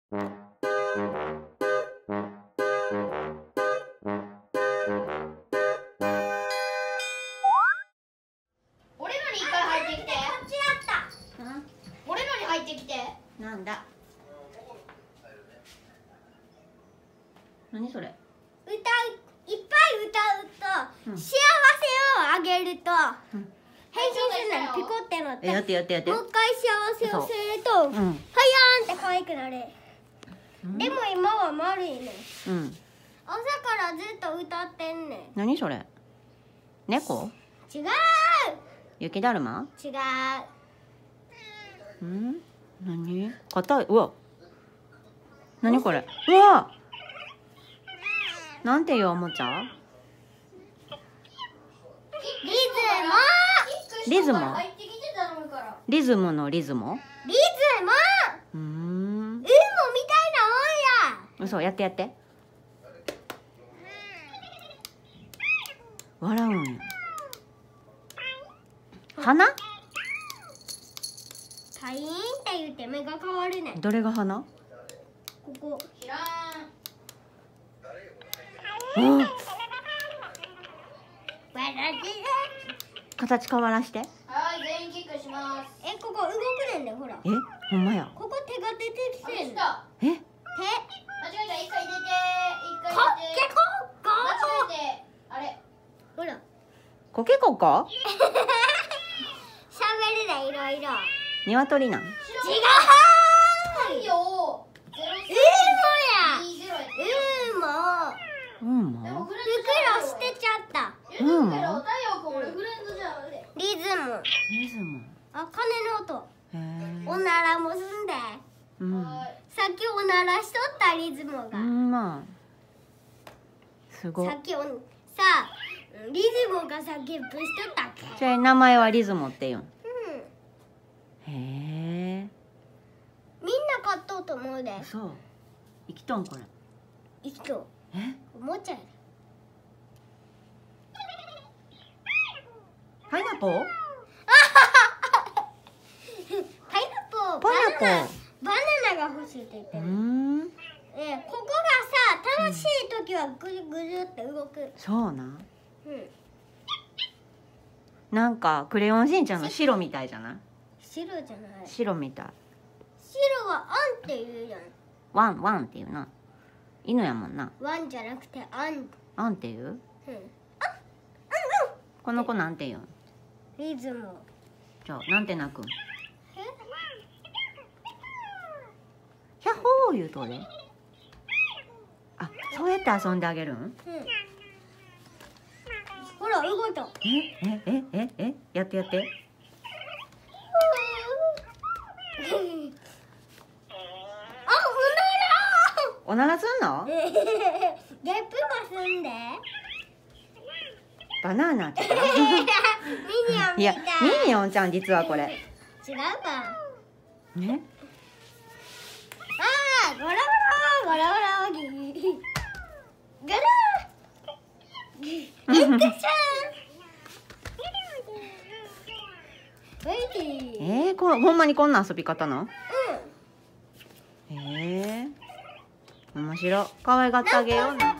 俺のに一回入ってきて。こっちだった。俺のに入ってきて。 なんだ。何それ。 いっぱい歌うと、幸せをあげると、変身するのピコってなって、 やってやってやって。 もう一回幸せをすると、ファイヤーンって可愛くなる。でも今は丸いね。朝からずっと歌ってんねん。 何それ。猫。 違う。 雪だるま。 違う。 何。硬い。うわ。何これ。うわ。なんていうおもちゃ。リズム。リズムのリズム。 リズム。みたいなもんや。 嘘、やってやって。笑うんや。花。 パイーンって言って目が変わるね。 どれが花。 ここ。知らん。 形変わらして。 はい、全員キックします。ここ動くねんね、ほら。 ほんまや。 ここ手が出てきてんの。手。 間違えた、一回入れて。一回入れて。間違えて。あれ。ほら。 コケココ。 喋るで、いろいろ。 鶏なん。 違う。よ。袋捨てちゃった。リズム。あ、鐘の音。おならもすんで。さっきおならしとったリズムが。 まあ。すごい。 さっきさ、リズムがさっきプしとったっけ。 それ名前はリズムって言うん。へえ。 みんな買っとうと思うで。 そう。生きとんこれ。 生きとう。おもちゃやで。 パイナポー。 バナナが欲しいって言ってる。ここがさ、楽しい時はぐるぐるって動く。 そうな。なんかクレヨンしんちゃんの白みたいじゃない。 白じゃない。 白みたい。 白はあんって言うじゃん。 ワンワンって言うな。犬やもんな。 ワンじゃなくてあん。 あんって言う。この子なんて言うん。 リズム。 じゃあなんて鳴くん。ヒャッホー言うとで。あ、そうやって遊んであげるん。 ほら動いた。 やってやって。おならすんの。 ゲップもすんで。 バナナって。 ミニオンみたい。 いや、ミニオンちゃん実はこれ。 違うか。 ね。 ああ、ゴロゴロゴロゴロギ。ゴロ。エクション。 ほんまにこんな遊び方な。面白い。可愛がってあげようね。